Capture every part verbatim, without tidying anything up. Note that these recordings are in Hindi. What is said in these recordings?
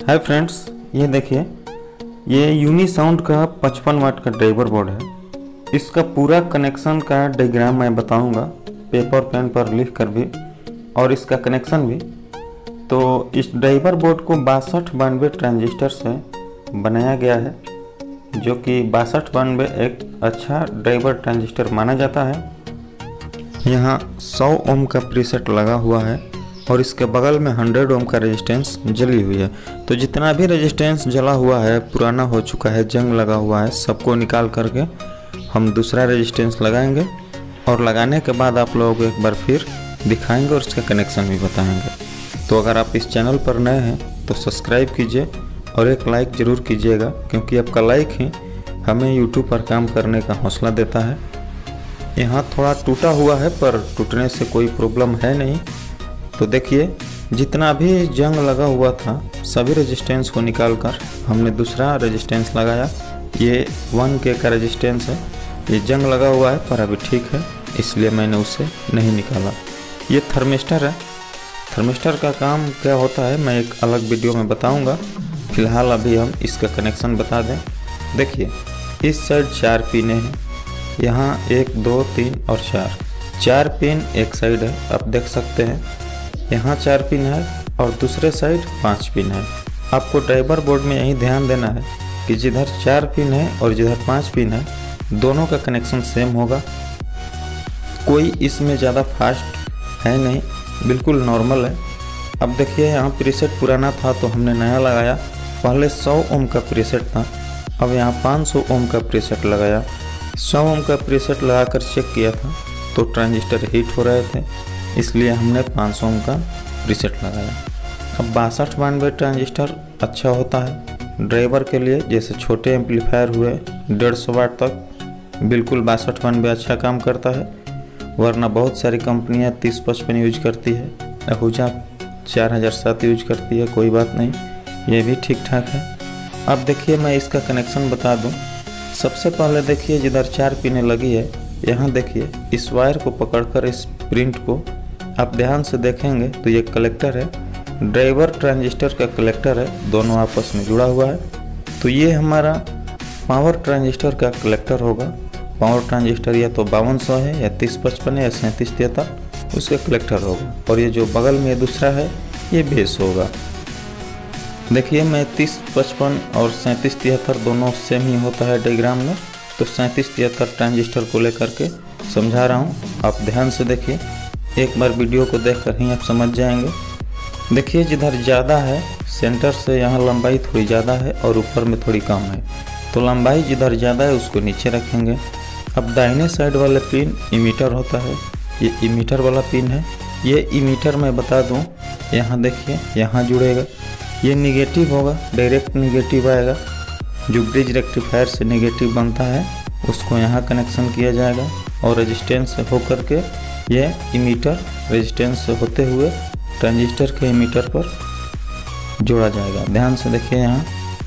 हाय फ्रेंड्स, ये देखिए, ये यूनिसाउंड का पचपन वाट का ड्राइवर बोर्ड है। इसका पूरा कनेक्शन का डायग्राम मैं बताऊंगा पेपर पेन पर लिख कर भी, और इसका कनेक्शन भी। तो इस ड्राइवर बोर्ड को बासठ बानवे ट्रांजिस्टर से बनाया गया है, जो कि बासठ बानवे एक अच्छा ड्राइवर ट्रांजिस्टर माना जाता है। यहाँ सौ ओम का प्रीसेट लगा हुआ है और इसके बगल में सौ ओम का रेजिस्टेंस जली हुई है। तो जितना भी रेजिस्टेंस जला हुआ है, पुराना हो चुका है, जंग लगा हुआ है, सबको निकाल करके हम दूसरा रेजिस्टेंस लगाएंगे और लगाने के बाद आप लोगों को एक बार फिर दिखाएंगे और इसका कनेक्शन भी बताएंगे। तो अगर आप इस चैनल पर नए हैं तो सब्सक्राइब कीजिए और एक लाइक ज़रूर कीजिएगा, क्योंकि आपका लाइक ही हमें यूट्यूब पर काम करने का हौसला देता है। यहाँ थोड़ा टूटा हुआ है, पर टूटने से कोई प्रॉब्लम है नहीं। तो देखिए, जितना भी जंग लगा हुआ था सभी रेजिस्टेंस को निकालकर हमने दूसरा रेजिस्टेंस लगाया। ये वन के का रेजिस्टेंस है, ये जंग लगा हुआ है पर अभी ठीक है, इसलिए मैंने उसे नहीं निकाला। ये थर्मिस्टर है। थर्मिस्टर का काम क्या होता है मैं एक अलग वीडियो में बताऊंगा। फिलहाल अभी हम इसका कनेक्शन बता दें। देखिए, इस साइड चार पिने हैं, यहाँ एक दो तीन और चार चार पिन एक साइड है, आप देख सकते हैं। यहाँ चार पिन है और दूसरे साइड पाँच पिन है। आपको ड्राइवर बोर्ड में यही ध्यान देना है कि जिधर चार पिन है और जिधर पाँच पिन है, दोनों का कनेक्शन सेम होगा। कोई इसमें ज़्यादा फास्ट है नहीं, बिल्कुल नॉर्मल है। अब देखिए, यहाँ प्रीसेट पुराना था तो हमने नया लगाया। पहले सौ ओम का प्रीसेट था, अब यहाँ पाँच सौ ओम का प्रीसेट लगाया। सौ ओम का प्रीसेट लगाकर चेक किया था तो ट्रांजिस्टर हीट हो रहे थे, इसलिए हमने पाँच सौ ओम का प्रीसेट लगाया। अब बासठ बानवे ट्रांजिस्टर अच्छा होता है ड्राइवर के लिए। जैसे छोटे एम्पलीफायर हुए डेढ़ सौ वाट तक, बिल्कुल बासठ बानवे अच्छा काम करता है। वरना बहुत सारी कंपनियां तीस पचपन यूज करती है, अहूजा चार हज़ार सात यूज करती है। कोई बात नहीं, ये भी ठीक ठाक है। अब देखिए, मैं इसका कनेक्शन बता दूं। सबसे पहले देखिए, जिधर चार पिनें लगी है, यहाँ देखिए, इस वायर को पकड़कर इस प्रिंट को आप ध्यान से देखेंगे तो ये कलेक्टर है, ड्राइवर ट्रांजिस्टर का कलेक्टर है, दोनों आपस में जुड़ा हुआ है। तो ये हमारा पावर ट्रांजिस्टर का कलेक्टर होगा। पावर ट्रांजिस्टर या तो बावन सौ है या तीस पचपन है या सैंतीस तिहत्तर, उसका कलेक्टर होगा। और ये जो बगल में दूसरा है ये बेस होगा। देखिए, मैं तीस पचपन और सैंतीस तिहत्तर दोनों सेम ही होता है डायग्राम में, तो सैंतीस तिहत्तर ट्रांजिस्टर को लेकर के समझा रहा हूँ। आप ध्यान से देखिए, एक बार वीडियो को देखकर ही आप समझ जाएंगे। देखिए, जिधर ज़्यादा है सेंटर से यहाँ लंबाई थोड़ी ज़्यादा है और ऊपर में थोड़ी कम है, तो लंबाई जिधर ज़्यादा है उसको नीचे रखेंगे। अब दाहिने साइड वाले पिन इमीटर होता है, ये इमीटर वाला पिन है। ये इमीटर मैं बता दूँ, यहाँ देखिए, यहाँ जुड़ेगा, ये निगेटिव होगा, डायरेक्ट निगेटिव आएगा। जो ब्रिज रेक्टिफायर से निगेटिव बनता है उसको यहाँ कनेक्शन किया जाएगा और रेजिस्टेंस से होकर के ये इमीटर रेजिस्टेंस से होते हुए ट्रांजिस्टर के इमीटर पर जोड़ा जाएगा। ध्यान से देखिए, यहाँ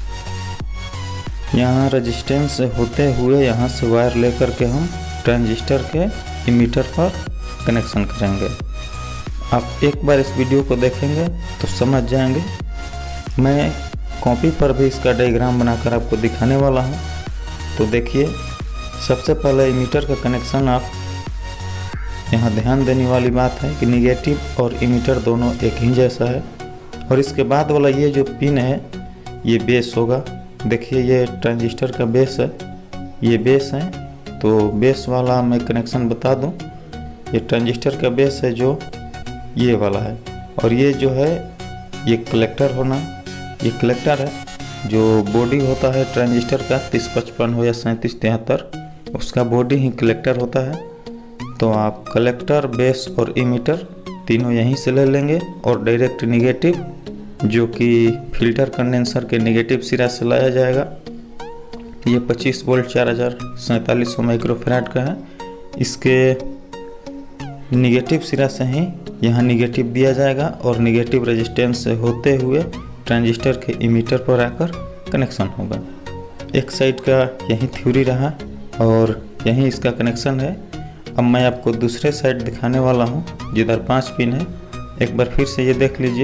यहाँ रेजिस्टेंस से होते हुए यहाँ से वायर लेकर के हम ट्रांजिस्टर के इमीटर पर कनेक्शन करेंगे। आप एक बार इस वीडियो को देखेंगे तो समझ जाएंगे। मैं कॉपी पर भी इसका डायग्राम बनाकर आपको दिखाने वाला हूँ। तो देखिए, सबसे पहले इमीटर का कनेक्शन आप यहाँ ध्यान देने वाली बात है कि निगेटिव और इमीटर दोनों एक ही जैसा है। और इसके बाद वाला ये जो पिन है ये बेस होगा। देखिए, ये ट्रांजिस्टर का बेस है, ये बेस है। तो बेस वाला मैं कनेक्शन बता दूं, ये ट्रांजिस्टर का बेस है जो ये वाला है, और ये जो है ये कलेक्टर होना, ये कलेक्टर है। जो बॉडी होता है ट्रांजिस्टर का तीस पचपन हो या सैंतीस तिहत्तर, उसका बॉडी ही कलेक्टर होता है। तो आप कलेक्टर, बेस और इमीटर तीनों यहीं से ले लेंगे, और डायरेक्ट निगेटिव जो कि फिल्टर कंडेंसर के निगेटिव सिरा से लाया जाएगा। ये पच्चीस वोल्ट चार हज़ार सैंतालीस सौ माइक्रोफैराड का है। इसके निगेटिव सिरा से ही यहाँ निगेटिव दिया जाएगा और निगेटिव रेजिस्टेंस से होते हुए ट्रांजिस्टर के इमीटर पर आकर कनेक्शन होगा। एक साइड का यही थ्योरी रहा और यही इसका कनेक्शन है। अब मैं आपको दूसरे साइड दिखाने वाला हूँ जिधर पांच पिन है। एक बार फिर से ये देख लीजिए,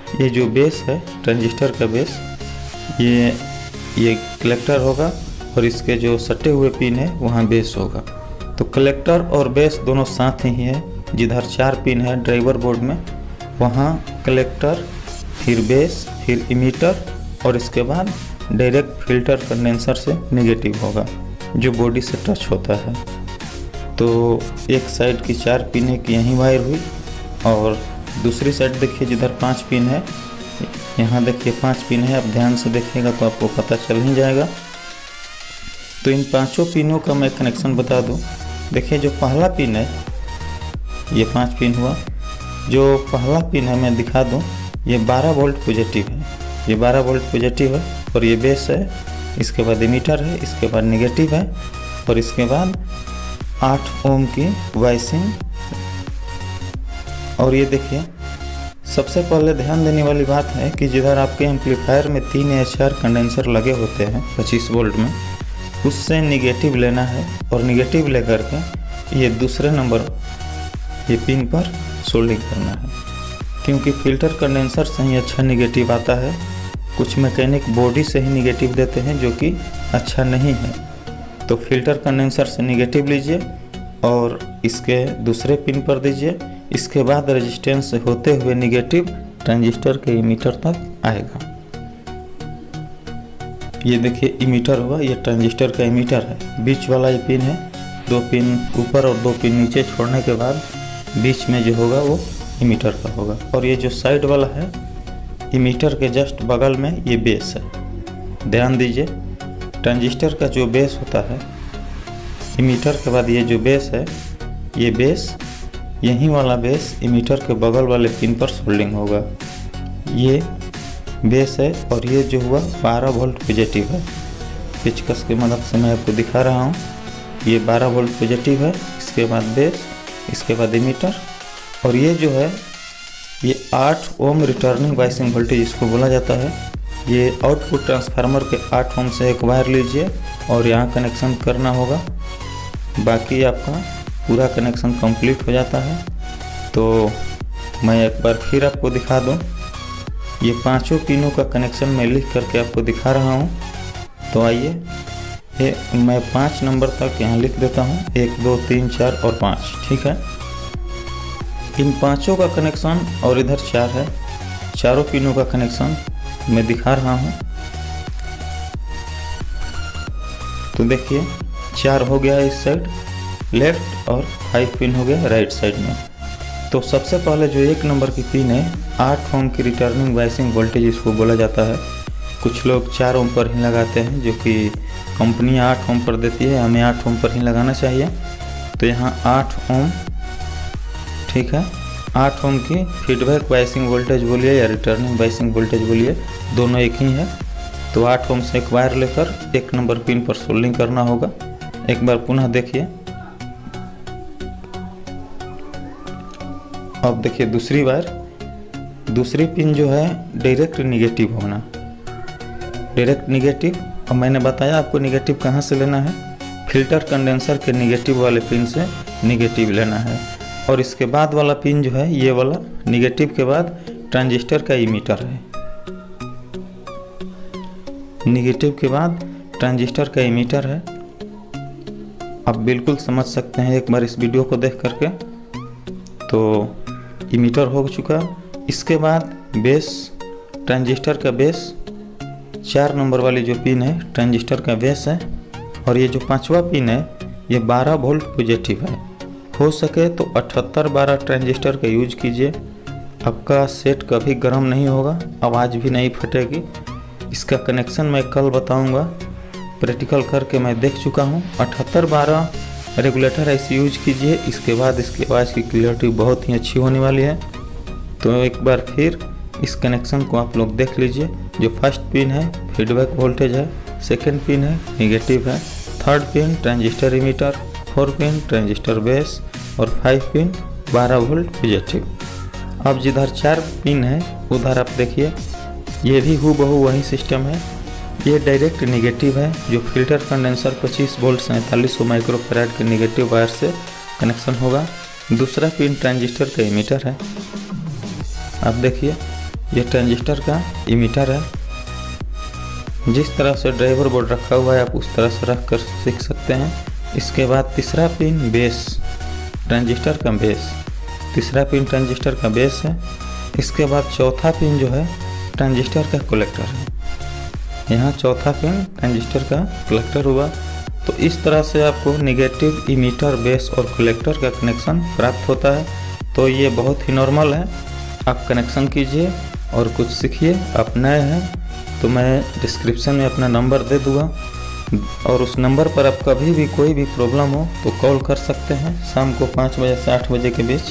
ये जो बेस है ट्रांजिस्टर का बेस, ये ये कलेक्टर होगा और इसके जो सटे हुए पिन है वहाँ बेस होगा। तो कलेक्टर और बेस दोनों साथ ही है। जिधर चार पिन है ड्राइवर बोर्ड में, वहाँ कलेक्टर, फिर बेस, फिर इमीटर और इसके बाद डायरेक्ट फिल्टर कंडेंसर से नेगेटिव होगा जो बॉडी से टच होता है। तो एक साइड की चार पिन एक यहीं वायर हुई और दूसरी साइड देखिए जिधर पांच पिन है, यहाँ देखिए पांच पिन है। आप ध्यान से देखिएगा तो आपको पता चल ही जाएगा। तो इन पांचों पिनों का मैं कनेक्शन बता दूं। देखिए जो पहला पिन है, ये पांच पिन हुआ। जो पहला पिन है मैं दिखा दूं, ये बारह वोल्ट पॉजिटिव है, ये बारह वोल्ट पॉजिटिव है और ये बेस है। इसके बाद इमीटर है, इसके बाद नेगेटिव है और इसके बाद आठ ओम की वाइसिंग। और ये देखिए सबसे पहले ध्यान देने वाली बात है कि जिधर आपके एम्पलीफायर में तीन या चार कंडेंसर लगे होते हैं पच्चीस वोल्ट में, उससे निगेटिव लेना है और निगेटिव लेकर के ये दूसरे नंबर ये पिन पर सोल्डिंग करना है, क्योंकि फिल्टर कंडेंसर से ही अच्छा निगेटिव आता है। कुछ मैकेनिक बॉडी से ही निगेटिव देते हैं जो कि अच्छा नहीं है। तो फिल्टर कंडेंसर से निगेटिव लीजिए और इसके दूसरे पिन पर दीजिए। इसके बाद रेजिस्टेंस से होते हुए निगेटिव ट्रांजिस्टर के इमीटर तक आएगा। ये देखिए इमीटर हुआ, ये ट्रांजिस्टर का इमीटर है। बीच वाला ये पिन है, दो पिन ऊपर और दो पिन नीचे छोड़ने के बाद बीच में जो होगा वो इमीटर का होगा। और ये जो साइड वाला है इमीटर के जस्ट बगल में ये बेस है। ध्यान दीजिए ट्रांजिस्टर का जो बेस होता है, इमीटर के बाद ये जो बेस है, ये बेस यही वाला बेस इमीटर के बगल वाले पिन पर सोल्डिंग होगा। ये बेस है और ये जो हुआ बारह वोल्ट पॉजिटिव है। पेचकस की मदद से मैं आपको दिखा रहा हूँ। ये बारह वोल्ट पॉजिटिव है, इसके बाद बेस, इसके बाद इमीटर और ये जो है ये आठ ओम रिटर्निंग वाइसिंग वोल्टेज इसको बोला जाता है। ये आउटपुट ट्रांसफार्मर के आठ ओम से एक वायर लीजिए और यहाँ कनेक्शन करना होगा। बाकी आपका पूरा कनेक्शन कंप्लीट हो जाता है। तो मैं एक बार फिर आपको दिखा दूँ। ये पांचों पिनों का कनेक्शन मैं लिख करके आपको दिखा रहा हूँ। तो आइए ये मैं पाँच नंबर तक यहाँ लिख देता हूँ, एक दो तीन चार और पाँच, ठीक है। इन पांचों का कनेक्शन और इधर चार है, चारों पिनों का कनेक्शन मैं दिखा रहा हूँ। तो देखिए चार हो गया इस साइड लेफ्ट और फाइव पिन हो गया राइट साइड में। तो सबसे पहले जो एक नंबर की पिन है, आठ ओम की रिटर्निंग वाइसिंग वोल्टेज इसको बोला जाता है। कुछ लोग चार ओम पर ही लगाते हैं, जो कि कंपनी आठ ओम पर देती है, हमें आठ ओम पर ही लगाना चाहिए। तो यहाँ आठ ओम, ठीक है, आठ ओम की फीडबैक वाइसिंग वोल्टेज बोलिए या रिटर्निंग वाइसिंग वोल्टेज बोलिए, दोनों एक ही है। तो आठ ओम से एक वायर लेकर एक नंबर पिन पर सोल्डिंग करना होगा। एक बार पुनः देखिए। अब देखिए दूसरी वायर, दूसरी पिन जो है डायरेक्ट निगेटिव होना, डायरेक्ट निगेटिव। और मैंने बताया आपको निगेटिव कहाँ से लेना है, फिल्टर कंडेंसर के निगेटिव वाले पिन से निगेटिव लेना है। और इसके बाद वाला पिन जो है ये वाला निगेटिव के बाद ट्रांजिस्टर का इमीटर है, निगेटिव के बाद ट्रांजिस्टर का इमीटर है। आप बिल्कुल समझ सकते हैं एक बार इस वीडियो को देख करके। तो इमीटर हो चुका। इसके बाद बेस, ट्रांजिस्टर का बेस, चार नंबर वाली जो पिन है ट्रांजिस्टर का बेस है। और ये जो पांचवा पिन है ये बारह वोल्ट पॉजिटिव है। हो सके तो अठहत्तर बारह ट्रांजिस्टर का यूज कीजिए, आपका सेट कभी गर्म नहीं होगा, आवाज़ भी नहीं फटेगी। इसका कनेक्शन मैं कल बताऊंगा, प्रैक्टिकल करके मैं देख चुका हूँ। अठहत्तर बारह रेगुलेटर ऐसे यूज कीजिए, इसके बाद इसकी आवाज़ की क्लियरिटी बहुत ही अच्छी होने वाली है। तो एक बार फिर इस कनेक्शन को आप लोग देख लीजिए। जो फर्स्ट पिन है फीडबैक वोल्टेज है, सेकेंड पिन है निगेटिव है, third pin transistor emitter, four pin transistor base और फाइव पिन बारह वोल्ट पॉजिटिव। अब जिधर चार पिन है उधर आप देखिए ये भी हूबहू वही सिस्टम है। ये डायरेक्ट निगेटिव है, जो फिल्टर कंडेंसर पच्चीस वोल्ट सैंतालीस सौ माइक्रोफैराड के निगेटिव वायर से कनेक्शन होगा। दूसरा पिन ट्रांजिस्टर का इमीटर है। आप देखिए ये ट्रांजिस्टर का इमीटर है। जिस तरह से ड्राइवर बोर्ड रखा हुआ है आप उस तरह से रख कर सीख सकते हैं। इसके बाद तीसरा पिन बेस, ट्रांजिस्टर का बेस, तीसरा पिन ट्रांजिस्टर का बेस है। इसके बाद चौथा पिन जो है ट्रांजिस्टर का कलेक्टर है। यहाँ चौथा पिन ट्रांजिस्टर का कलेक्टर हुआ। तो इस तरह से आपको नेगेटिव, इमीटर, बेस और कलेक्टर का कनेक्शन प्राप्त होता है। तो ये बहुत ही नॉर्मल है, आप कनेक्शन कीजिए और कुछ सीखिए। आप नए हैं तो मैं डिस्क्रिप्शन में अपना नंबर दे दूँगा और उस नंबर पर आप कभी भी कोई भी प्रॉब्लम हो तो कॉल कर सकते हैं शाम को पाँच बजे से आठ बजे के बीच।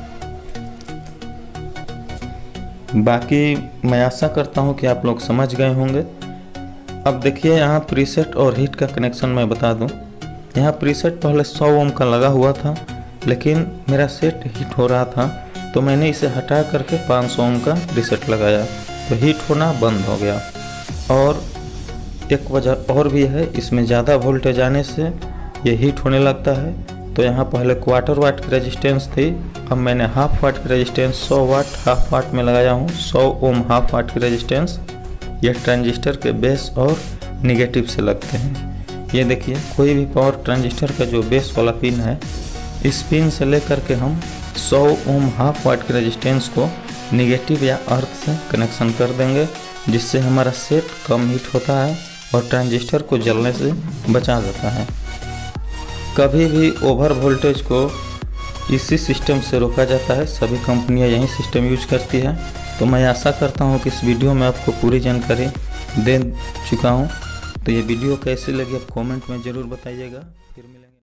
बाकी मैं आशा करता हूं कि आप लोग समझ गए होंगे। अब देखिए यहाँ प्रीसेट और हीट का कनेक्शन मैं बता दूं। यहाँ प्रीसेट पहले सौ ओम का लगा हुआ था, लेकिन मेरा सेट हीट हो रहा था तो मैंने इसे हटा करके पाँच सौ ओम का प्रीसेट लगाया तो हीट होना बंद हो गया। और एक वजह और भी है, इसमें ज़्यादा वोल्टेज आने से ये हीट होने लगता है। तो यहाँ पहले क्वार्टर वाट की रेजिस्टेंस थी, अब मैंने हाफ वाट की रेजिस्टेंस सौ वाट हाफ वाट में लगाया हूँ। सौ ओम हाफ वाट की रेजिस्टेंस ये ट्रांजिस्टर के बेस और निगेटिव से लगते हैं। ये देखिए कोई भी पावर ट्रांजिस्टर का जो बेस वाला पिन है, इस पिन से लेकर के हम सौ ओम हाफ वाट की रेजिस्टेंस को निगेटिव या अर्थ से कनेक्शन कर देंगे, जिससे हमारा सेट कम हीट होता है और ट्रांजिस्टर को जलने से बचा जाता है। कभी भी ओवर वोल्टेज को इसी सिस्टम से रोका जाता है, सभी कंपनियां यही सिस्टम यूज करती है। तो मैं आशा करता हूं कि इस वीडियो में आपको पूरी जानकारी दे चुका हूं। तो ये वीडियो कैसी लगी आप कमेंट में ज़रूर बताइएगा। फिर मिलेंगे।